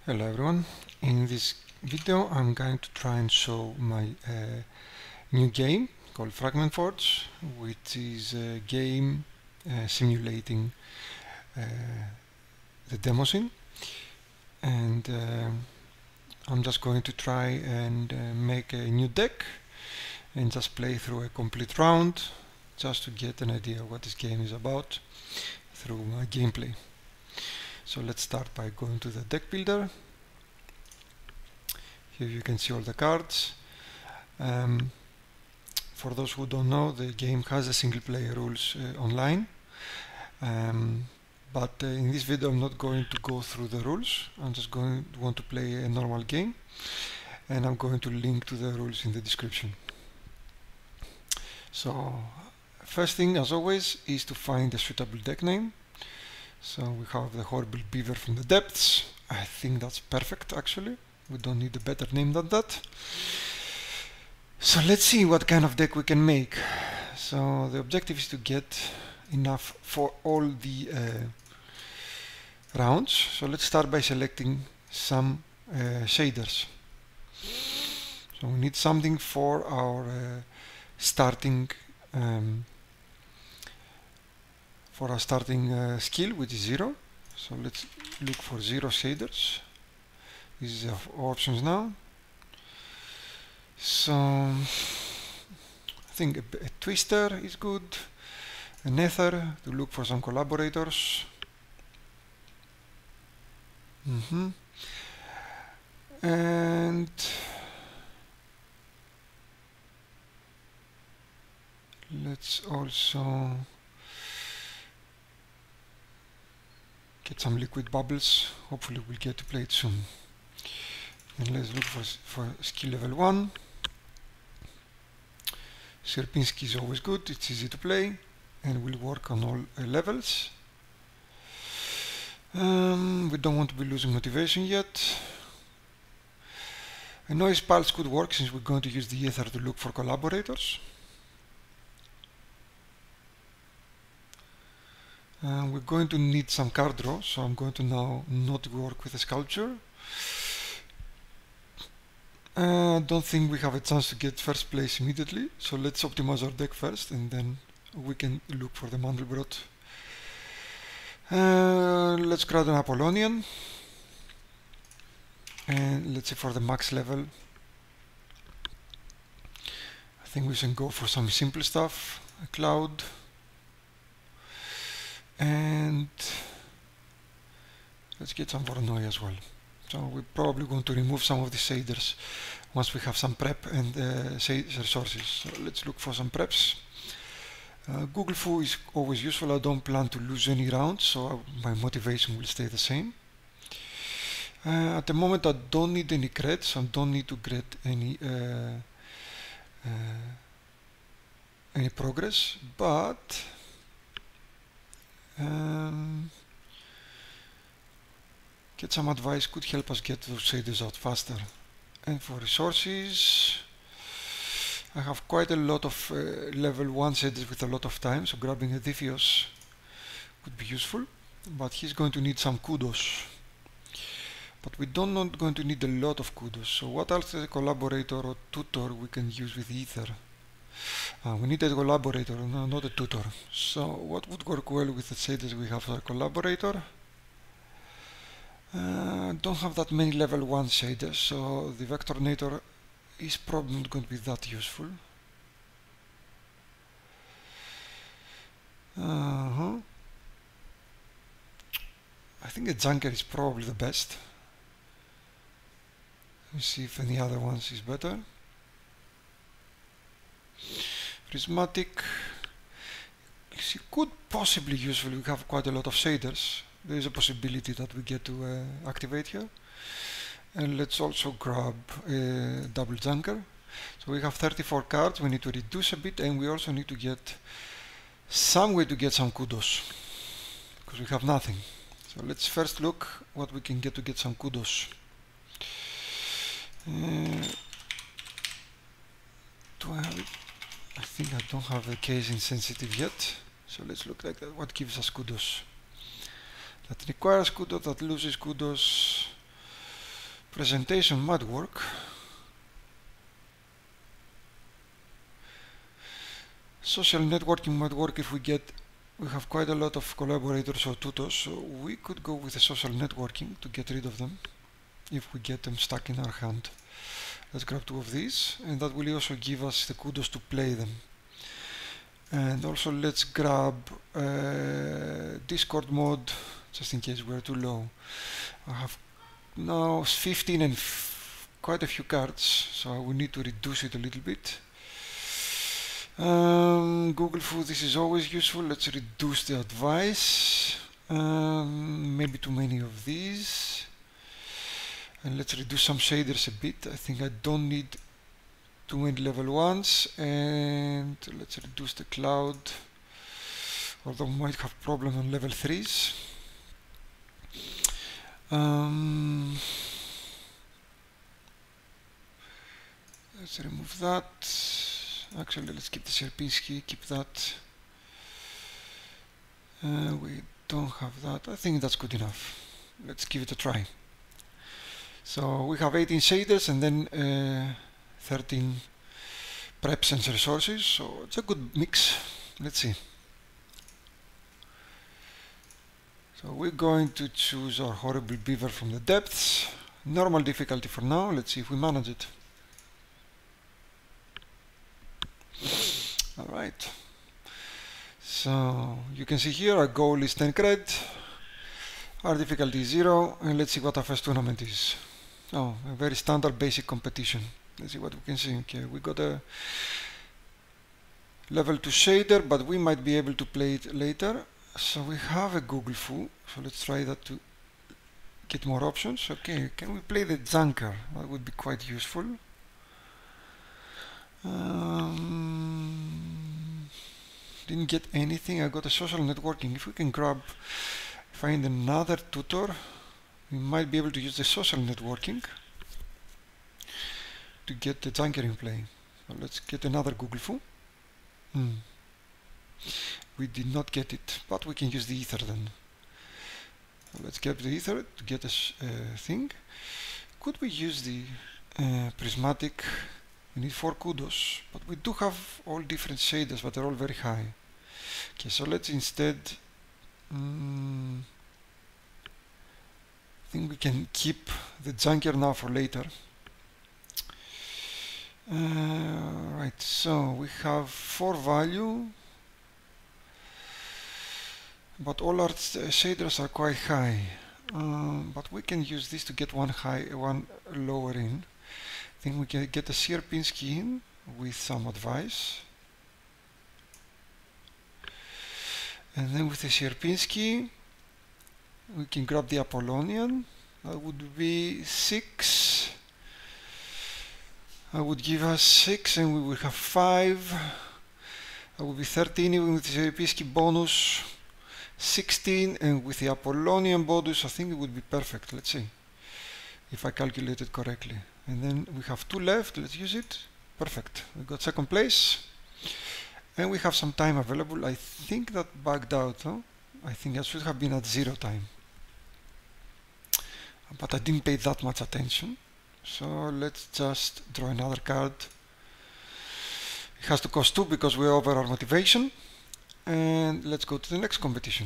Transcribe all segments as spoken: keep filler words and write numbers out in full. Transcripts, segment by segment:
Hello everyone, in this video I'm going to try and show my uh, new game called Fragment Forge, which is a game uh, simulating uh, the Demoscene, and uh, I'm just going to try and uh, make a new deck and just play through a complete round just to get an idea what this game is about through my gameplay. So let's start by going to the deck builder. Here you can see all the cards. Um, for those who don't know, the game has a single player rules uh, online, um, but uh, in this video I'm not going to go through the rules. I'm just going to want to play a normal game, and I'm going to link to the rules in the description. So first thing, as always, is to find a suitable deck name. So we have the Horrible Beaver from the Depths. I think that's perfect, actually. We don't need a better name than that. So let's see what kind of deck we can make. So the objective is to get enough for all the uh, rounds. So let's start by selecting some uh, shaders. So we need something for our uh, starting um, for our starting uh, skill, which is zero. So let's look for zero shaders. These are options now. So I think a, a twister is good, a nether to look for some collaborators. Mm-hmm. And let's also get some liquid bubbles. Hopefully we'll get to play it soon. And let's look for, for skill level one. Sierpinski is always good, it's easy to play, and will work on all uh, levels. Um, we don't want to be losing motivation yet. A noise pulse could work since we're going to use the ether to look for collaborators. Uh, we're going to need some card draw, so I'm going to now not work with a sculpture. I uh, don't think we have a chance to get first place immediately, so let's optimize our deck first and then we can look for the Mandelbrot. Uh, let's grab an Apollonian, and let's see for the max level. I think we should go for some simple stuff, a cloud, and let's get some Voronoi as well. So we're probably going to remove some of the shaders once we have some prep and uh, resources. So let's look for some preps. Uh, Google Fu is always useful. I don't plan to lose any rounds, so my motivation will stay the same. Uh, at the moment I don't need any creds, I don't need to get any uh, uh, any progress, but um, get some advice could help us get those shaders out faster. And for resources, I have quite a lot of uh, level one shaders with a lot of time, so grabbing a Dithios would be useful, but he's going to need some kudos. But we don't not going to need a lot of kudos, so what else is a collaborator or tutor we can use with ether? Uh, we need a collaborator, no, not a tutor. So what would work well with the shaders we have for a collaborator? Uh, don't have that many level one shaders, so the Vectornator is probably not going to be that useful. Uh-huh. I think a Junker is probably the best. Let me see if any other ones is better. Prismatic is could possibly useful. We have quite a lot of shaders. There is a possibility that we get to uh, activate here. And let's also grab a double Junker. So we have thirty-four cards, we need to reduce a bit, and we also need to get some way to get some kudos, because we have nothing. So let's first look what we can get to get some kudos. Uh, do I have it? I think I don't have a case insensitive yet. So let's look like that. What gives us kudos? That requires kudos, that loses kudos. Presentation might work. Social networking might work if we get, we have quite a lot of collaborators or tutors, so we could go with the social networking to get rid of them if we get them stuck in our hand. Let's grab two of these, and that will also give us the kudos to play them. And also let's grab uh, Discord mode, just in case we're too low. I have now fifteen and f quite a few cards, so I will need to reduce it a little bit. Um, Google Food, this is always useful. Let's reduce the advice. Um, maybe too many of these. And let's reduce some shaders a bit. I think I don't need too many level ones. And let's reduce the cloud, although we might have problem on level threes. Um, let's remove that. Actually, let's keep the Sierpinski, keep that. Uh, we don't have that. I think that's good enough. Let's give it a try. So we have eighteen shaders and then uh, thirteen preps and resources, so it's a good mix. Let's see. So we're going to choose our horrible beaver from the depths. Normal difficulty for now. Let's see if we manage it. Alright. So you can see here our goal is ten cred. Our difficulty is zero. And let's see what our first tournament is. Oh, a very standard basic competition. Let's see what we can see. Okay, we got a level two shader, but we might be able to play it later. So we have a Google Foo, so let's try that to get more options. Okay, can we play the Junker? That would be quite useful. Um, didn't get anything. I got a social networking. If we can grab, find another tutor, we might be able to use the social networking to get the Junker in play. So let's get another Google Foo. Hmm. We did not get it, but we can use the ether then. So let's get the ether to get a uh, thing. Could we use the uh, prismatic? We need four kudos, but we do have all different shaders, but they're all very high. Okay, so let's instead. Um, I think we can keep the Junker now for later. Uh, right, so we have four value. But all our shaders are quite high, um, but we can use this to get one high, one lower in. I think we can get a Sierpinski in with some advice, and then with the Sierpinski we can grab the Apollonian. That would be six. That would give us six, and we will have five. That would be thirteen even with the Sierpinski bonus. sixteen, and with the Apollonian bonus I think it would be perfect. Let's see if I calculated correctly. And then we have two left. Let's use it. Perfect. We got second place, and we have some time available. I think that bugged out. Huh? I think I should have been at zero time, but I didn't pay that much attention. So let's just draw another card. It has to cost two because we're over our motivation. And let's go to the next competition.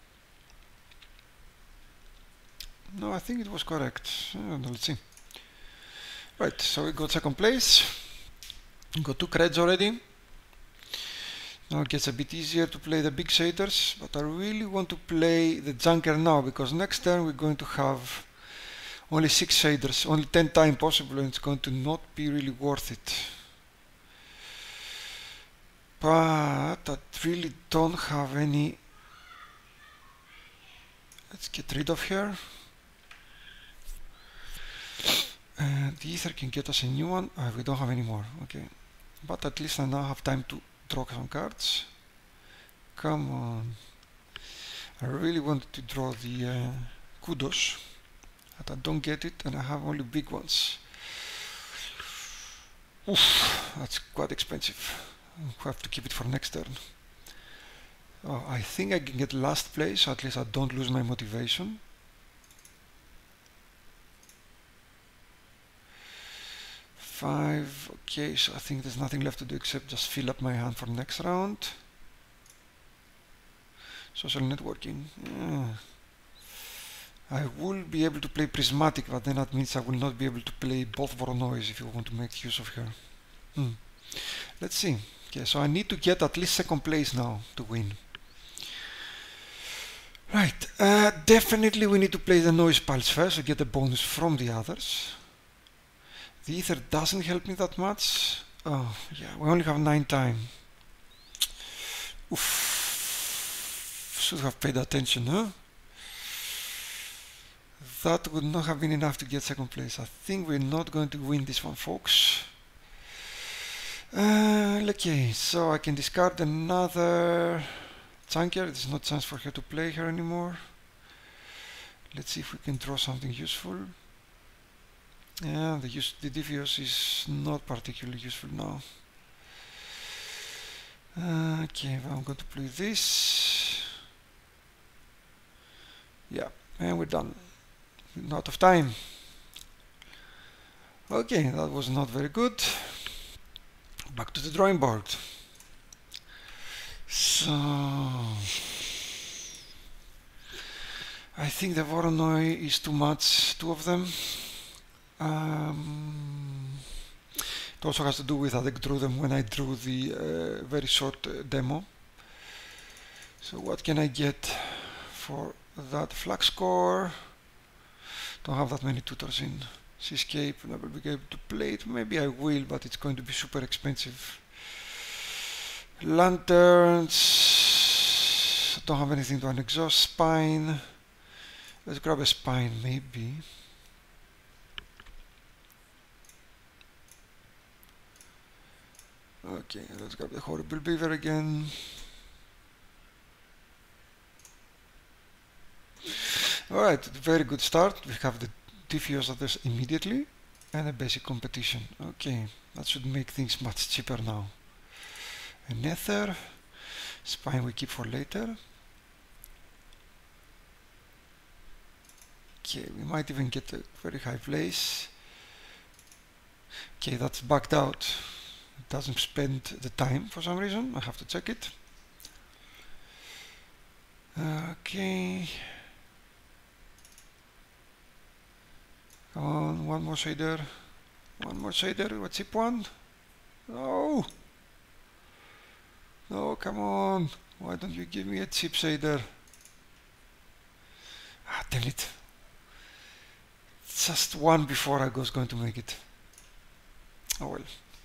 No, I think it was correct. Uh, let's see. Right, so we got second place. We got two creds already. Now it gets a bit easier to play the big shaders, but I really want to play the Junker now because next turn we're going to have only six shaders, only ten times possible, and it's going to not be really worth it. But I really don't have any. Let's get rid of her. Uh, the ether can get us a new one. Uh, we don't have any more. Okay, but at least I now have time to draw some cards. Come on! I really wanted to draw the uh, kudos, but I don't get it, and I have only big ones. Oof, that's quite expensive. We'll have to keep it for next turn. Oh, I think I can get last place, so at least I don't lose my motivation. five. Okay, so I think there's nothing left to do except just fill up my hand for next round. Social networking. Yeah. I will be able to play Prismatic, but then that means I will not be able to play both Voronoi if you want to make use of her. Hmm. Let's see. Okay, so I need to get at least second place now to win. Right, uh, definitely we need to play the Noise Pulse first to get a bonus from the others. The Ether doesn't help me that much. Oh, yeah, we only have nine time. Oof. Should have paid attention, huh? That would not have been enough to get second place. I think we're not going to win this one, folks. Uh, okay, so I can discard another Junker. There's no chance for her to play her anymore. Let's see if we can draw something useful. Yeah, the, use, the Diffuse is not particularly useful now. Uh, okay, well, I'm going to play this. Yeah, and we're done. We're out of time. Okay, that was not very good. Back to the drawing board. So I think the Voronoi is too much, two of them. Um, it also has to do with how I drew them when I drew the uh, very short uh, demo. So what can I get for that? Flux core. Don't have that many tutors in Seascape. I will be able to play it. Maybe I will, but it's going to be super expensive. Lanterns. Don't have anything to an exhaust. Spine. Let's grab a spine, maybe. Okay, let's grab the Horrible Beaver again. Alright, very good start. We have the Diffuse others immediately and a basic competition. Okay, that should make things much cheaper now. A Nether. Spine we keep for later. Okay, we might even get a very high place. Okay, that's backed out. It doesn't spend the time for some reason. I have to check it. Okay. Come on, one more shader. One more shader. What cheap one? No! No, come on. Why don't you give me a cheap shader? Ah, damn it. Just one before I was going to make it. Oh well.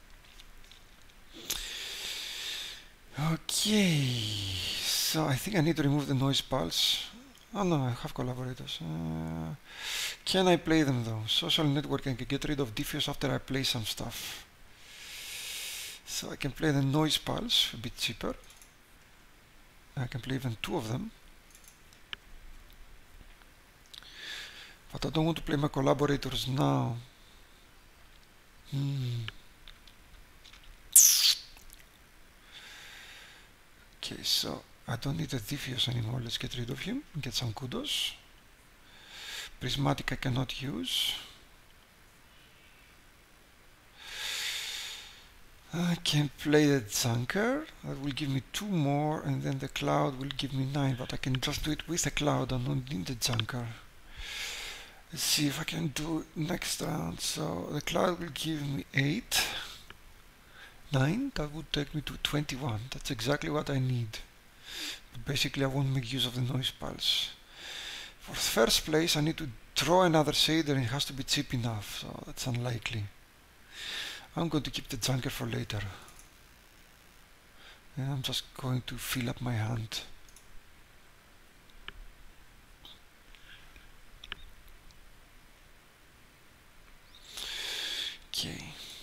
Okay. So I think I need to remove the noise pulse. Oh no, I have collaborators. Uh, can I play them though? Social network, I can get rid of Diffuse after I play some stuff. So I can play the noise pulse, a bit cheaper. I can play even two of them. But I don't want to play my collaborators now. Hmm. Okay, so I don't need the Diffuse anymore. Let's get rid of him and get some kudos. Prismatic I cannot use. I can play the Junker. That will give me two more, and then the Cloud will give me nine. But I can just do it with the Cloud. I don't need the Junker. Let's see if I can do next round. So the Cloud will give me eight. nine. That would take me to twenty-one. That's exactly what I need. But basically I won't make use of the noise pulse. For first place I need to draw another shader and it has to be cheap enough, so that's unlikely. I'm going to keep the Junker for later. And I'm just going to fill up my hand. Okay.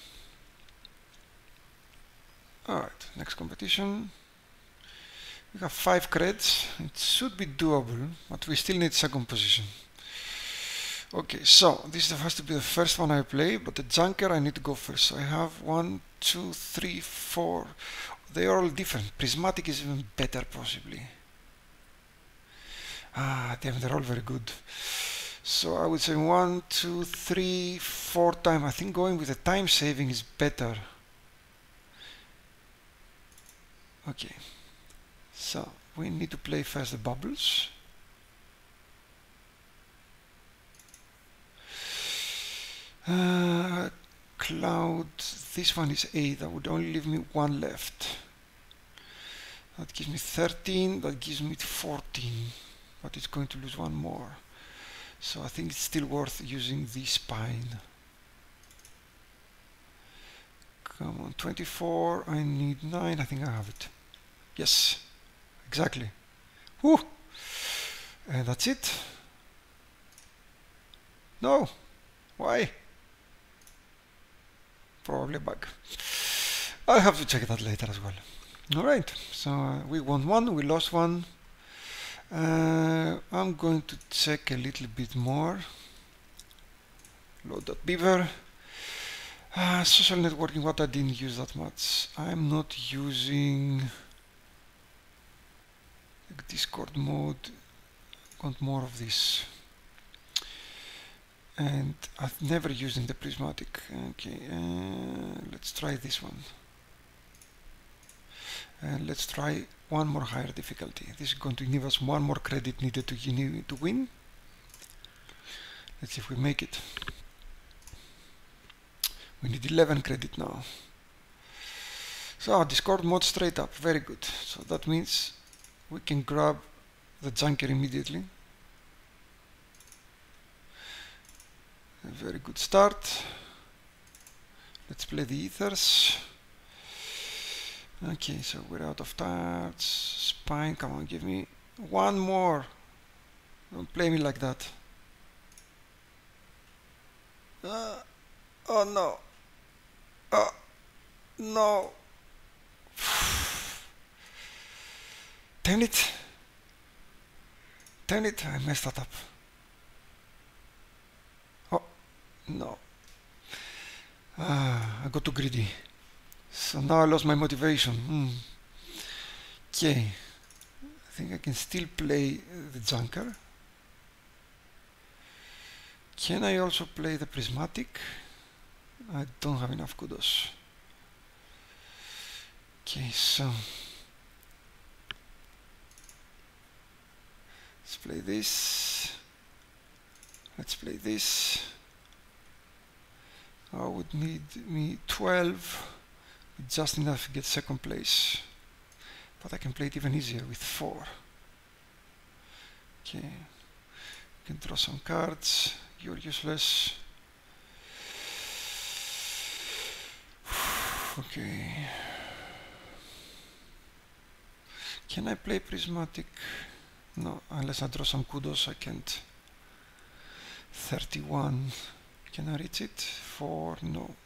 Alright, next competition. We have five creds. It should be doable, but we still need second position. Okay, so this has to be the first one I play, but the Junker I need to go first. So I have one, two, three, four. They are all different. Prismatic is even better, possibly. Ah, damn, they're all very good. So I would say one, two, three, four. four time. I think going with the time saving is better. Okay, so we need to play first the bubbles. Uh, cloud, this one is eight. That would only leave me one left. That gives me thirteen, that gives me fourteen, but it's going to lose one more. So I think it's still worth using this spine. Come on, twenty-four, I need nine, I think I have it. Yes, exactly. Woo! And that's it. No, why? Probably a bug. I'll have to check that later as well. Alright, so uh, we won one, we lost one. Uh, I'm going to check a little bit more. Load.beaver. Uh, social networking, what I didn't use that much. I'm not using Discord mode. Want more of this. And I've never used in the prismatic. Okay, uh, let's try this one. And let's try one more higher difficulty. This is going to give us one more credit needed to, to win. Let's see if we make it. We need eleven credit now. So Discord mode straight up, very good. So that means we can grab the junker immediately. A very good start. Let's play the ethers. Okay, so we're out of tarts. Spine, come on, give me one more. Don't play me like that. Uh, oh no. Oh no. Damn it. Damn it, I messed that up. Oh, no. Ah, I got too greedy. So now I lost my motivation. Hmm. Okay. I think I can still play the junker. Can I also play the prismatic? I don't have enough kudos. Okay, so let's play this. Let's play this. I would need me twelve. Just enough to get second place, but I can play it even easier with four. Okay, you can draw some cards. You're useless. Okay, can I play prismatic? No, unless I draw some kudos I can't. thirty-one, can I reach it? four, no.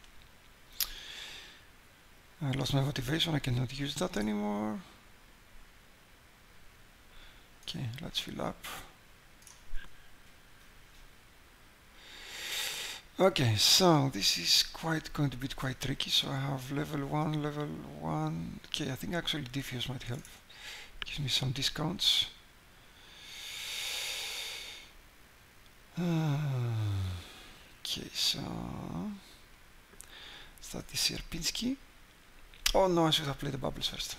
I lost my motivation, I cannot use that anymore. Okay, let's fill up. Okay, so this is quite going to be quite tricky. So I have level one, level one. Okay, I think actually diffuse might help. Gives me some discounts. Uh, okay, so start the Sierpinski. Oh no, I should have played the bubbles first.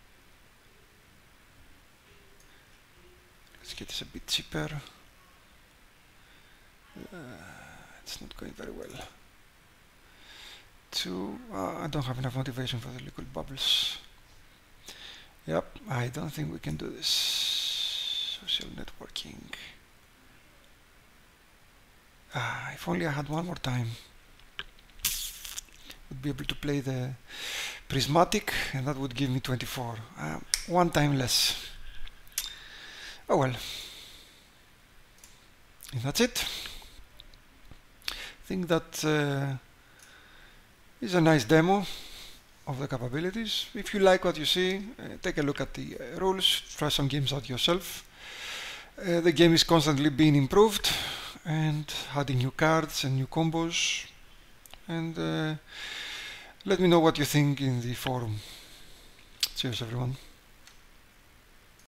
Let's get this a bit cheaper. Uh, it's not going very well. Two, uh, I don't have enough motivation for the liquid bubbles. Yep, I don't think we can do this. Social networking. Ah, if only I had one more time. Would be able to play the prismatic, and that would give me twenty-four. Uh, one time less. Oh well. And that's it. I think that uh, is a nice demo of the capabilities. If you like what you see, uh, take a look at the uh, rules, try some games out yourself. Uh, the game is constantly being improved and adding new cards and new combos. And uh, let me know what you think in the forum. Cheers everyone.